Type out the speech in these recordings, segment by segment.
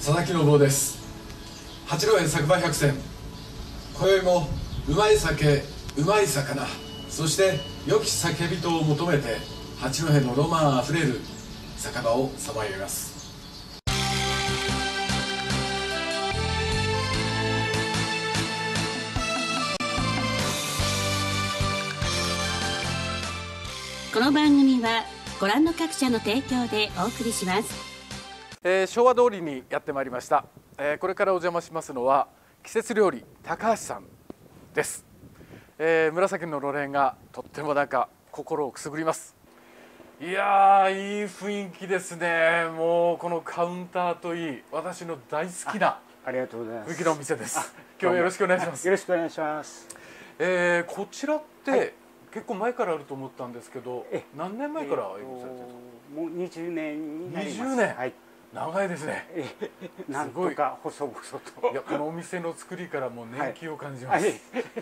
佐々木信夫です。八戸酒場百選、今宵もうまい酒、うまい魚、そして良き酒人を求めて八戸のロマンあふれる酒場をさまよいます。 この番組はご覧の各社の提供でお送りします。 昭和通りにやってまいりました。これからお邪魔しますのは季節料理高橋さんです。紫ののれんがとってもなんか心をくすぐります。いやー、いい雰囲気ですね。もうこのカウンターといい、私の大好きなありがとうございます。 雰囲気のお店です。今日はよろしくお願いします。 よろしくお願いします。 こちらって、はい、結構前からあると思ったんですけど、何年前から営業されてるんですか？ もう20年になります。 20年、 はい、 長いですね。 なんとか細々と。 いや、このお店の作りからもう年季を感じます。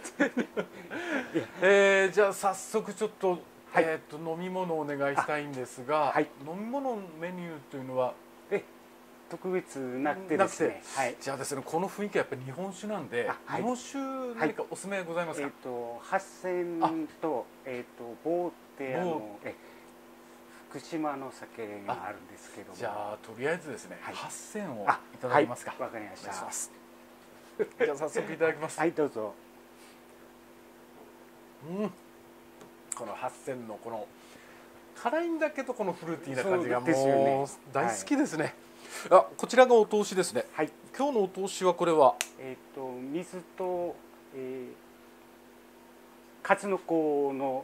じゃあ早速ちょっと、飲み物をお願いしたいんですが、飲み物のメニューというのは特別なくてですね。 じゃあですね、この雰囲気はやっぱり日本酒なんで、日本酒何かおすすめございますか？ 八仙と棒って福島の酒があるんですけども、 じゃあとりあえずですね、八仙をいただけますか？ わかりました。 じゃあ早速いただきます。 はい、どうぞ。 この八仙のこの辛いんだけどこのフルーティーな感じがもう大好きですね。こちらがお通しですね。今日のお通しはこれは水と数の子の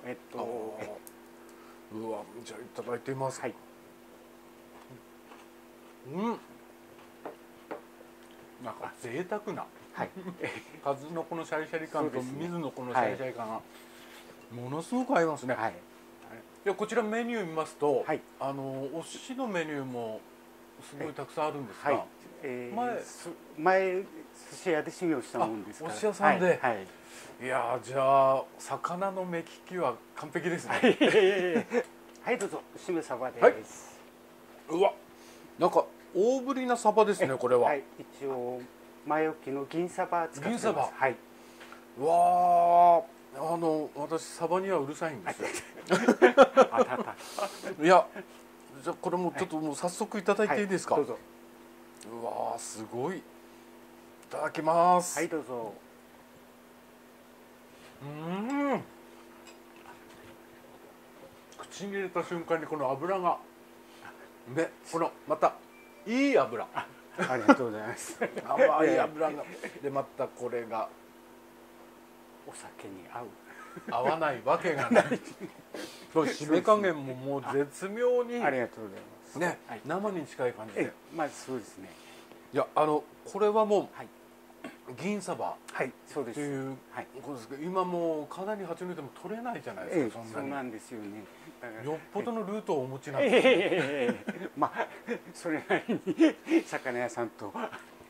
うわ、じゃあいただいてみます。なんか贅沢な数の子のシャリシャリ感と水のこのシャリシャリ感がものすごく合いますね。こちらメニュー見ますと、お寿司のメニューもすごいたくさんあるんですが、 前寿司屋で修行したもんですから。 お寿司屋さんで、いや、じゃあ魚の目利きは完璧ですね。 はい、どうぞ。しめ鯖です。 うわ、なんか大ぶりな鯖ですね、これは。 一応前置きの銀鯖使ってます。 銀鯖。うわー、私鯖にはうるさいんですよ。いや、じゃあこれもちょっともう早速いただいていいですか？ どうぞ。 うわー、すごい。いただきます。 はい、どうぞ。 口に入れた瞬間にこの油がね、このまたいい油。 ありがとうございます。 甘い油がで、またこれがお酒に合う。 合わないわけがない。締め加減ももう絶妙に。 ありがとうございますね、生に近い感じで。 まあそうですね。 いや、これはもう銀鯖っていうことですけど、今もうかなり八戸でも取れないじゃないですか。 そうなんですよね。 よっぽどのルートをお持ちなんです。 まあそれなりに魚屋さんと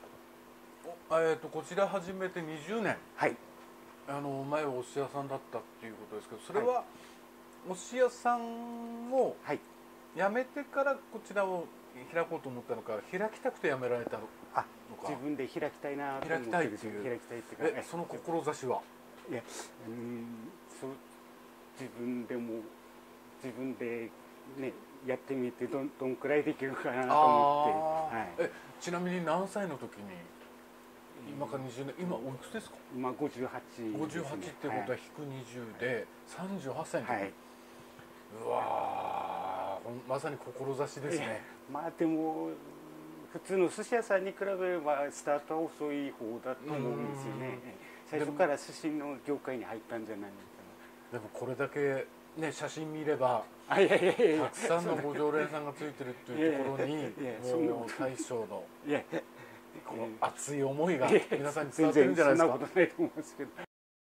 こちら始めて20年。前はお寿司屋さんだったっていうことですけど、それはお寿司屋さんを辞めてからこちらを開こうと思ったのか、開きたくて辞められたのか。 自分で開きたいなと思って。 開きたいっていう。その志は？ いや、そう、自分でねやってみてどんくらいできるかなと思って。 ちなみに何歳の時に？今から20年、今おいくつですか？ 今58。 58ってことは引く20で38歳の時。うわー、まさに志ですね。 まあでも普通の寿司屋さんに比べればスタートは遅い方だと思うんですよね。最初から寿司の業界に入ったんじゃないのかな。でもこれだけね、写真見ればたくさんのご常連さんがついてるっていうところに、もう大将のこの熱い思いが皆さんに伝わってるんじゃないですか。 そんなことないと思うんですけど。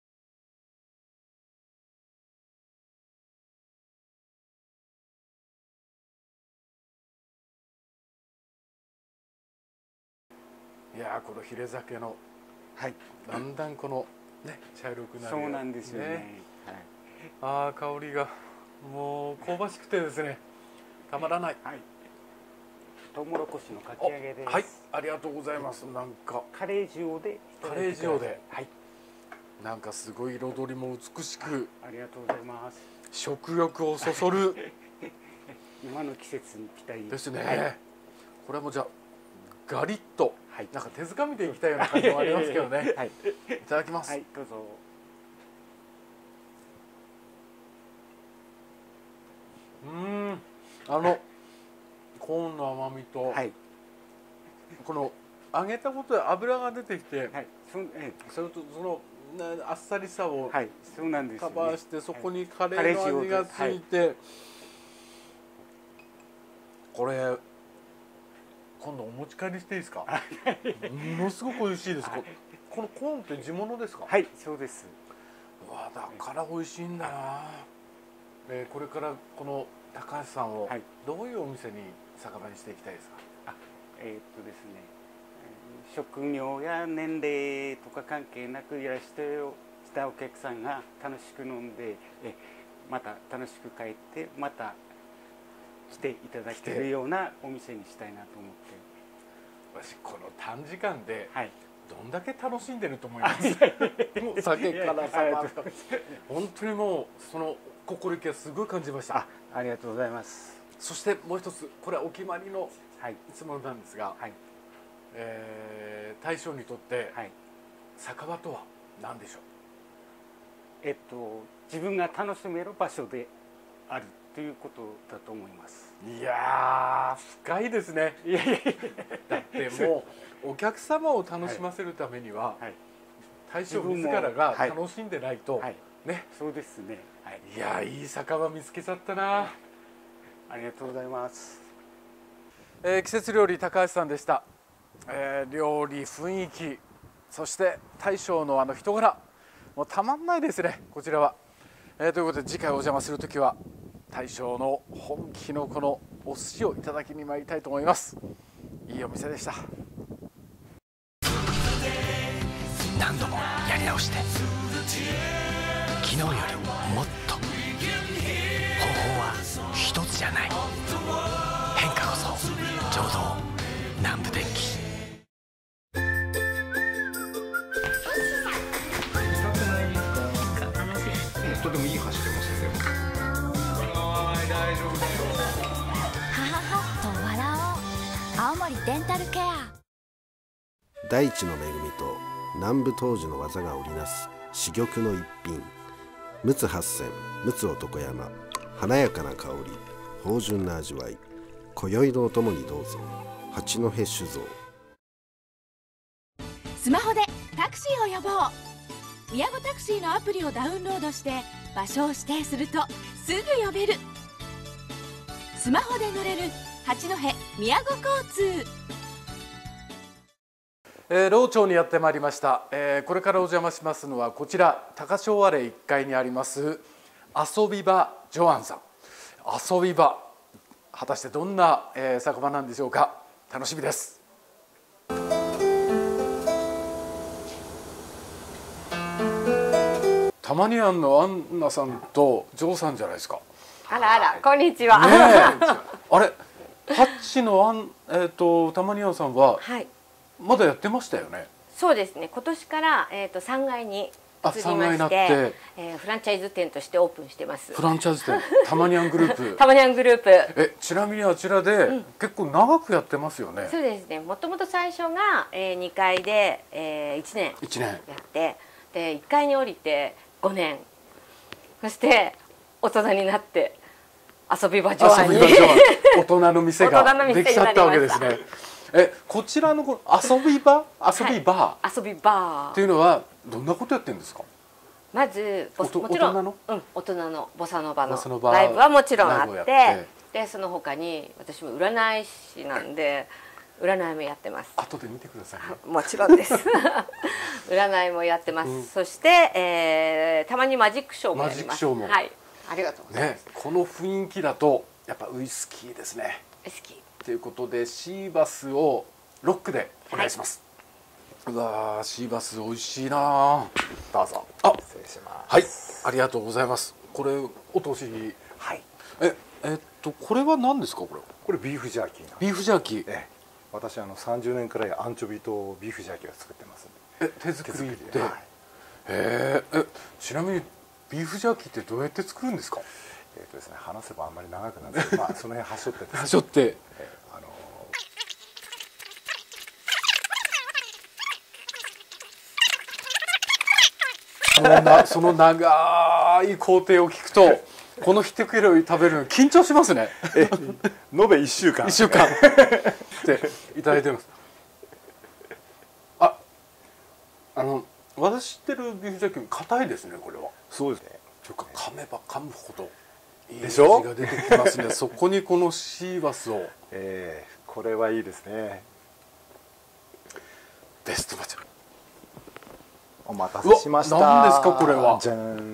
いや、このヒレ酒のだんだんこのね、茶色くなる。 そうなんですよね。 香りがもう香ばしくてですね、たまらない。 トウモロコシのかき揚げです。 はい、ありがとうございます。なんかカレー塩でカレー塩で、 はい、 なんかすごい彩りも美しく、 ありがとうございます。 食欲をそそる今の季節にぴったりですね。 はい、 これはもうじゃあガリッと、 はい、 なんか手づかみでいきたいような感じもありますけどね。 はい、 いただきます。 はい、どうぞ。 コーンの甘みと、 はい、 この揚げたことで油が出てきて、 はい、 それとそのあっさりさをはい、そうなんですよね。 カバーして、そこにカレーの味がついて、これ今度お持ち帰りしていいですか？ものすごく美味しいです。このコーンって地物ですか？ はい、そうです。 うわ、だから美味しいんだな。これからこの高橋さんをどういうお店に酒場にしていきたいですか？ ですね、職業や年齢とか関係なくいらしてきたお客さんが楽しく飲んで、また楽しく帰ってまた来ていただけるようなお店にしたいなと思って。 私この短時間で、 はい、 どんだけ楽しんでると思います。もう酒から酒場、本当にもうその心意気はすごい感じました。 ありがとうございます。 そしてもう一つ、これはお決まりのはい、 いつもなんですが、 はい、 大将にとって、 はい、 酒場とは何でしょう？自分が楽しめる場所であるということだと思います。 う？いやー、深いですね。 いやいやいや、 だってもうお客様を楽しませるためには、 はい、 大将自らが楽しんでないと、 はい、 ね。 そうですね。はい、 いやー、いい酒場見つけちゃったな。 ありがとうございます。 季節料理高橋さんでした。料理、雰囲気、そして大将の人柄、もうたまんないですね、こちらは。ということで次回お邪魔するときは大将の本気のこのお寿司をいただきに参りたいと思います。いいお店でした。 何度もやり直して、昨日よりもっと、方法は一つじゃない。変化こそちょうど南部電機。 とてもいい走ってますよ。でも大丈夫だよ。 はははと笑おう。青森デンタルケア。 大地の恵みと南部当時の技が織りなす珠玉の一品。陸奥八仙陸奥男山、華やかな香り、芳醇な味わい。今宵のお供にどうぞ。八戸酒造。 スマホでタクシーを呼ぼう。宮古タクシーのアプリをダウンロードして場所を指定するとすぐ呼べる。スマホで乗れる八戸宮古交通。 老町にやってまいりました。これからお邪魔しますのはこちら高昭和1階にあります遊び場ジョアンさん。遊び場、果たしてどんな、酒場なんでしょうか。楽しみです。たまにのアンナさんとジョーさんじゃないですか。 あらあら、こんにちは。 ねえ、あれ、ハッチのたまにさんははい。 まだやってましたよね。 そうですね。今年から3階に移りま 3階になっして、 てフランチャイズ店としてオープンしてます。 フランチャイズ店たまにゃんグループ。 たまにゃんグループ。 ちなみにあちらで、結構長くやってますよね。 そうですね。もともと最初が、2階で、1年やって、で1階に降りて5年、そして大人になって遊び場ジョアンに大人の店ができちゃったわけですね。こちらの遊び場、遊びバー、 遊びバーっていうのはどんなことやってるんですか。 まずもちろん大人のボサノバのバライブはもちろんあって、でその他に私も占い師なんで占いもやってます。 後で見てくださいね。 もちろんです占いもやってます、そして、たまにマジックショーもやります。 マジックショーも、 はい、ありがとうございます。 この雰囲気だとやっぱウイスキーですね。 ウイスキーということでシーバスをロックでお願いします。うわー、シーバス美味しいな。 どうぞ。失礼します。 はい、ありがとうございます。これお通し。 はい。 これは何ですかこれ？ これビーフジャーキーなんです。 ビーフジャーキー。 私30年くらいアンチョビとビーフジャーキーを作ってますんで。 手作りで。 はい、 ちなみにビーフジャーキーってどうやって作るんですか？ ですね、話せばあんまり長くなるんですけど、まあその辺はしょってですね。 はしょって。その長い工程を聞くとこの一切れを食べるの緊張しますね。 延べ1週間っていただいてます。私知ってるビーフジャーキー硬いですね。これはそうですね。 というか噛めば噛むほどいい味でしょが出てきますね。そこにこのシーバスを、 これはいいですね。 ベストマッチ。 お待たせしました。 何ですかこれは？ じゃん。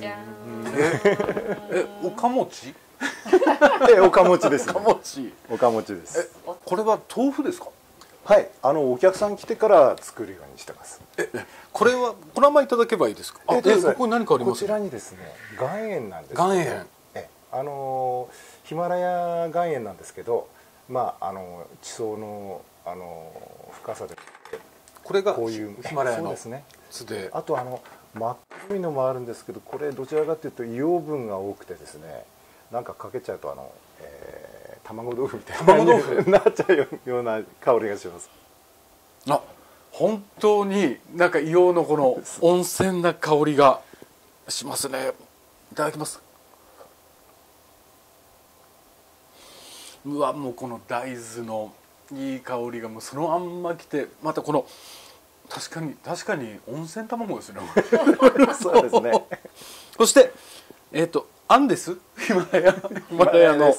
おかもち？ おかもちです、ね。おかもちです。 これは豆腐ですか？ はい、お客さん来てから作るようにしてます。 これはこのままいただけばいいですか？ここに何かあります？ こちらにですね、岩塩なんです。 岩塩。 ヒマラヤ岩塩なんですけど、まあ地層の深さで。 これがこういうヒマラヤのですね。 で、 あと真っ黒いのもあるんですけど、これどちらかというと硫黄分が多くてですね、なんかかけちゃうと卵豆腐みたいな感じになっちゃうような香りがします。 本当になんか硫黄のこの温泉な香りがしますね。いただきます。うわ、もうこの大豆のいい香りがもうそのまんまきて、またこの確かに温泉卵ですね。 そうですね。 そしてアンデスヒマラヤの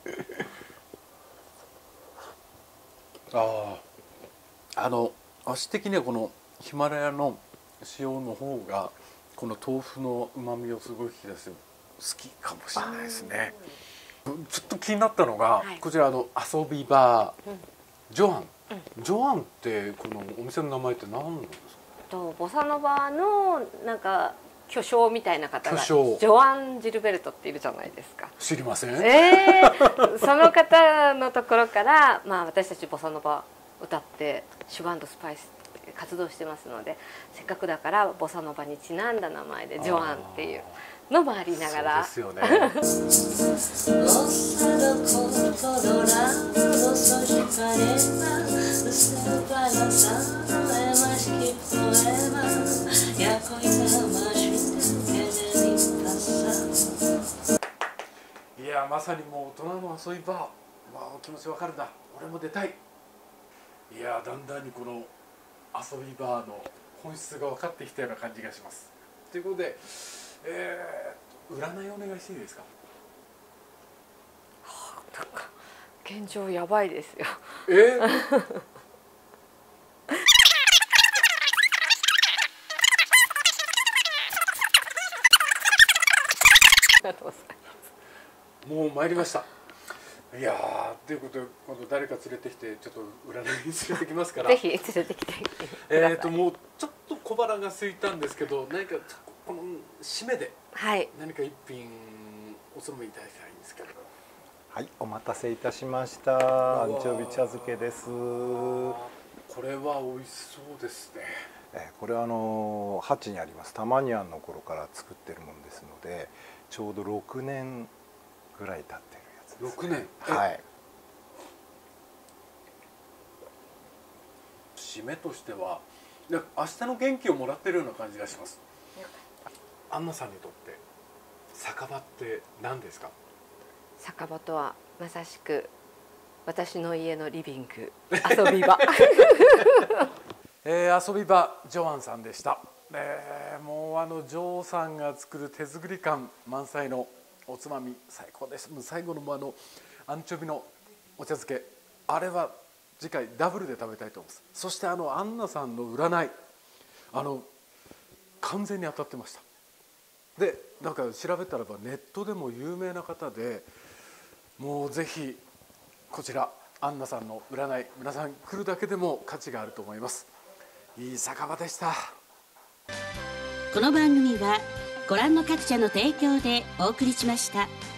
私的にはこのヒマラヤの塩の方がこの豆腐の旨味をすごい引き出して好きかもしれないですね。ちょっと気になったのが、こちら遊び場ジョアン。ジョアンってこのお店の名前って何なんですか？ ボサノバのなんか巨匠みたいな方がジ巨匠ョアン・ジルベルトっているじゃないですか。 知りません。 その方のところから、私たちボサノバ歌ってシュガン&スパイス活動してますので、せっかくだからボサノバにちなんだ名前でジョアンっていうのもありながら。 そうですよね。いや、まさにもう大人の遊び場、お気持ちわかるな。俺も出たい。いや、だんだんにこの遊び場の本質が分かってきたような感じがします。ということで、占いお願いしていいですか？ なんか現状やばいですよ。 もう参りました。いやー、ということで今度誰か連れてきてちょっと占いに連れてきますから。 ぜひ連れてきて。 もうちょっと小腹が空いたんですけど、何かこの締めで何か一品おつまみいただきたいんですけど。 はい、お待たせいたしました。アンチョビ茶漬けです。 これは美味しそうですね。 これはハチにありますタマニアンの頃から作ってるものですので、ちょうど6年ぐらい経ってるやつですね。 6年。 はい。 締めとしては明日の元気をもらってるような感じがします。アンナさんにとって酒場って何ですか？ 酒場とはまさしく私の家のリビング、遊び場。 遊び場ジョアンさんでした。もうジョーさんが作る手作り感満載のおつまみ最高です。最後のアンチョビのお茶漬け、あれは次回ダブルで食べたいと思います。そしてアンナさんの占い完全に当たってました。でなんか調べたらばネットでも有名な方で、もうぜひこちらアンナさんの占い、皆さん来るだけでも価値があると思います。いい酒場でした。 この番組はご覧の各社の提供でお送りしました。